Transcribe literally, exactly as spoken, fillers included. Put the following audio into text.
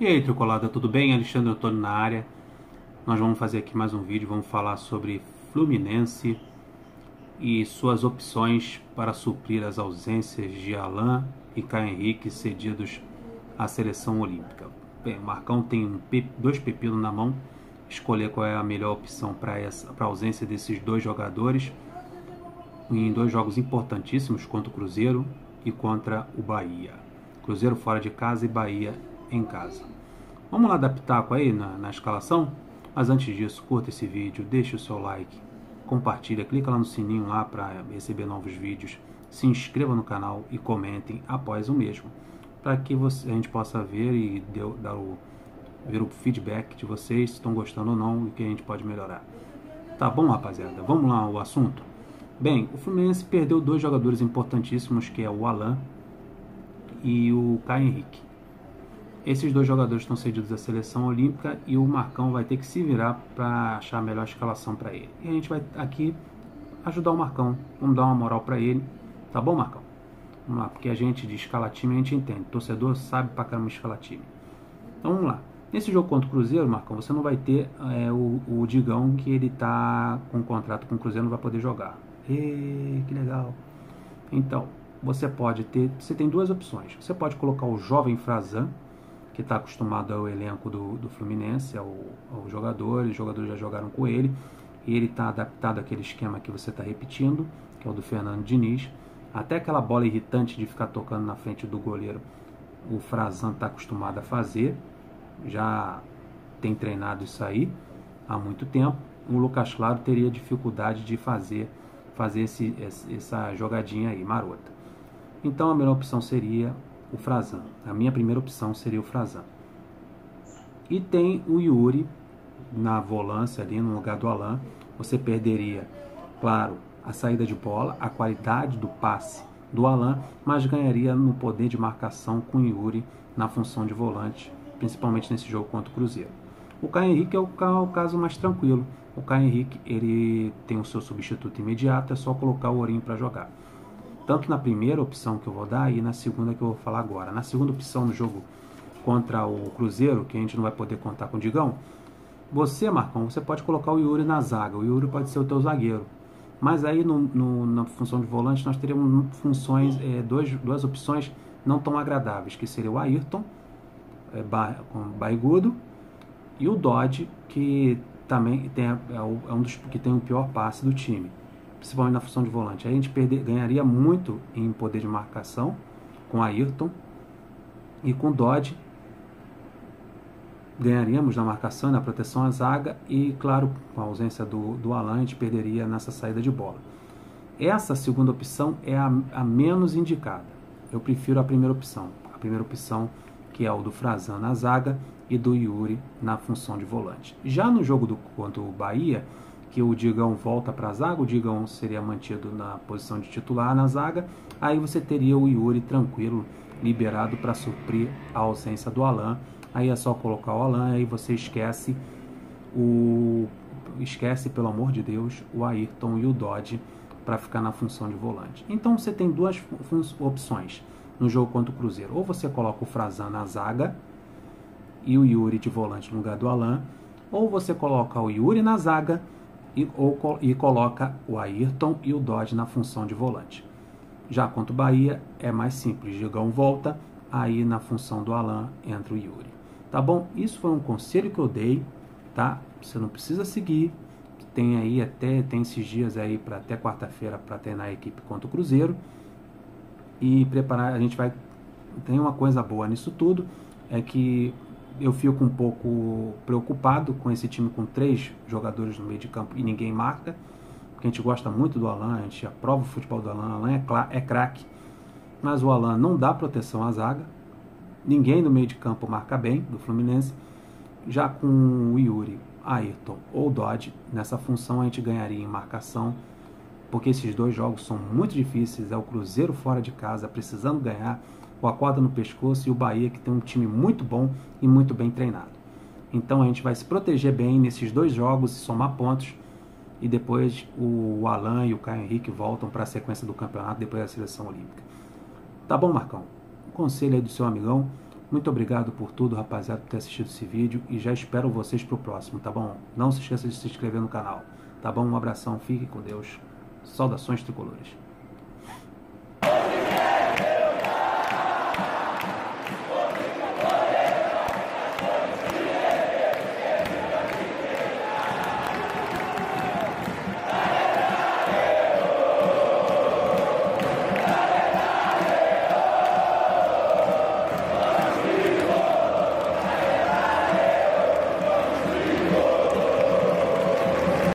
E aí, Tricolada, tudo bem? Alexandre Antônio na área. Nós vamos fazer aqui mais um vídeo, vamos falar sobre Fluminense e suas opções para suprir as ausências de Alain e Caio Henrique cedidos à seleção olímpica. Bem, o Marcão tem um pe... dois pepinos na mão, escolher qual é a melhor opção para essa... para a ausência desses dois jogadores em dois jogos importantíssimos contra o Cruzeiro e contra o Bahia. Cruzeiro fora de casa e Bahia em casa. Vamos lá dar pitaco aí na, na escalação? Mas antes disso, curta esse vídeo, deixe o seu like, compartilha, clica lá no sininho lá para receber novos vídeos, se inscreva no canal e comentem após o mesmo, para que você, a gente possa ver e deu, dar o, ver o feedback de vocês, se estão gostando ou não e que a gente pode melhorar. Tá bom, rapaziada? Vamos lá ao assunto? Bem, o Fluminense perdeu dois jogadores importantíssimos, que é o Alain e o Caio Henrique. Esses dois jogadores estão cedidos à seleção olímpica e o Marcão vai ter que se virar para achar a melhor escalação para ele. E a gente vai aqui ajudar o Marcão, vamos dar uma moral para ele, tá bom, Marcão? Vamos lá, porque a gente de escalar time a gente entende, o torcedor sabe pra caramba escalar time. Então vamos lá. Nesse jogo contra o Cruzeiro, Marcão, você não vai ter é, o, o Digão, que ele tá com um contrato com o Cruzeiro, não vai poder jogar. Ê, que legal. Então, você pode ter, você tem duas opções. Você pode colocar o jovem Frazan, que está acostumado ao elenco do, do Fluminense, ao, ao jogador, os jogadores já jogaram com ele, e ele está adaptado àquele esquema que você está repetindo, que é o do Fernando Diniz. Até aquela bola irritante de ficar tocando na frente do goleiro, o Frazan está acostumado a fazer, já tem treinado isso aí há muito tempo. O Lucas Claro teria dificuldade de fazer, fazer esse, essa jogadinha aí, marota. Então a melhor opção seria o Frazan. A minha primeira opção seria o Frazan. E tem o Yuri na volância ali no lugar do Alain. Você perderia, claro, a saída de bola, a qualidade do passe do Alain, mas ganharia no poder de marcação com o Yuri na função de volante, principalmente nesse jogo contra o Cruzeiro. O Caio Henrique é o, o caso mais tranquilo. O Caio Henrique, ele tem o seu substituto imediato, é só colocar o Ourinho para jogar. Tanto na primeira opção que eu vou dar e na segunda que eu vou falar agora. Na segunda opção no jogo contra o Cruzeiro, que a gente não vai poder contar com o Digão, você, Marcão, você pode colocar o Yuri na zaga. O Yuri pode ser o teu zagueiro. Mas aí no, no, na função de volante nós teríamos funções, é, dois, duas opções não tão agradáveis, que seria o Ayrton, é, bar, com barrigudo, e o Dodge, que também tem, é, é um dos que tem o pior passe do time, principalmente na função de volante. Aí a gente perder, ganharia muito em poder de marcação com Ayrton, e com Dodge ganharíamos na marcação e na proteção à zaga, e claro, com a ausência do, do Alain, a gente perderia nessa saída de bola. Essa segunda opção é a, a menos indicada. Eu prefiro a primeira opção. A primeira opção, que é o do Frazan na zaga e do Yuri na função de volante. Já no jogo do, contra o Bahia, que o Digão volta para a zaga, o Digão seria mantido na posição de titular na zaga, aí você teria o Yuri tranquilo, liberado para suprir a ausência do Alain. Aí é só colocar o Alain, aí você esquece, o, esquece, pelo amor de Deus, o Ayrton e o Dodge para ficar na função de volante. Então você tem duas opções no jogo contra o Cruzeiro. Ou você coloca o Frazan na zaga e o Yuri de volante no lugar do Alain, ou você coloca o Yuri na zaga e, ou, e coloca o Ayrton e o Dodge na função de volante. Já contra o Bahia é mais simples, Digão volta, aí na função do Alain entra o Yuri. Tá bom? Isso foi um conselho que eu dei, tá? Você não precisa seguir, tem aí até, tem esses dias aí para até quarta-feira para treinar a equipe contra o Cruzeiro e preparar. A gente vai, tem uma coisa boa nisso tudo, é que eu fico um pouco preocupado com esse time com três jogadores no meio de campo e ninguém marca, porque a gente gosta muito do Alain, a gente aprova o futebol do Alain, Alain é, é craque, mas o Alain não dá proteção à zaga, ninguém no meio de campo marca bem, do Fluminense. Já com o Yuri, Ayrton ou Dodge, nessa função a gente ganharia em marcação, porque esses dois jogos são muito difíceis, é o Cruzeiro fora de casa, precisando ganhar, o a corda no pescoço, e o Bahia, que tem um time muito bom e muito bem treinado. Então a gente vai se proteger bem nesses dois jogos e somar pontos, e depois o Alain e o Caio Henrique voltam para a sequência do campeonato, depois da seleção olímpica. Tá bom, Marcão? Conselho aí do seu amigão. Muito obrigado por tudo, rapaziada, por ter assistido esse vídeo e já espero vocês pro próximo, tá bom? Não se esqueça de se inscrever no canal, tá bom? Um abração, fique com Deus. Saudações tricolores.